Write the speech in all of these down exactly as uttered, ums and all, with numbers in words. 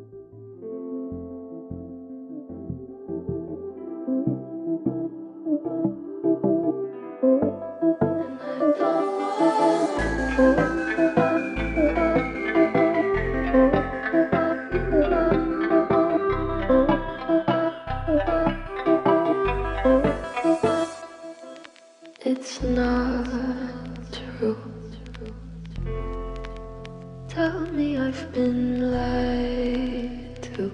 It's not true. Tell me I've been lied to.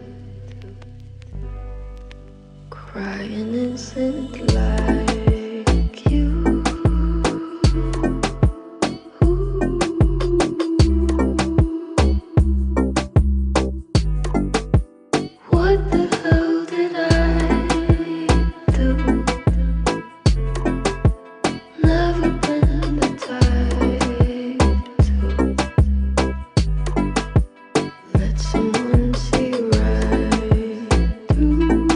Crying isn't like you. What the hell did I do? Never been the type to let someone see right through.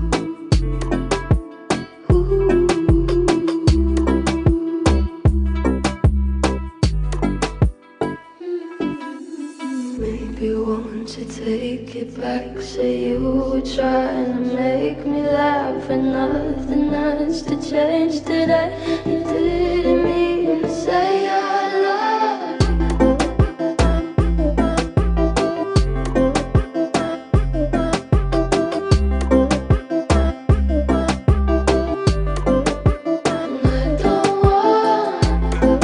Maybe won't you take it back? Say you were trying to make me laugh, and nothing has to change today. You didn't mean to say I love you. And I don't want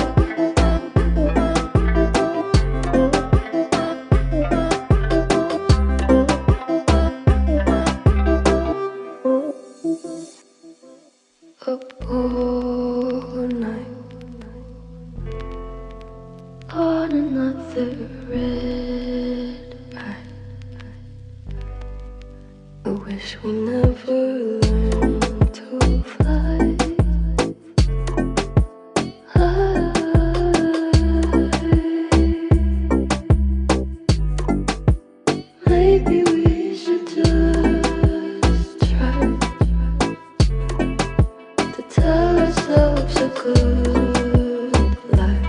up all night on another red eye. I wish we never learned to fly. High. Maybe we should just try to tell ourselves a good lie.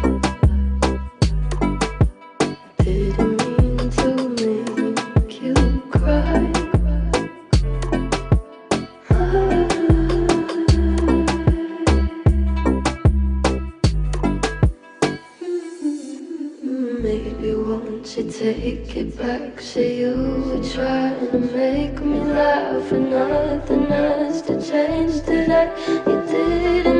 Didn't mean to make you cry. Maybe won't you take it back? Say you were trying to make me laugh, and nothing has to change today. You didn't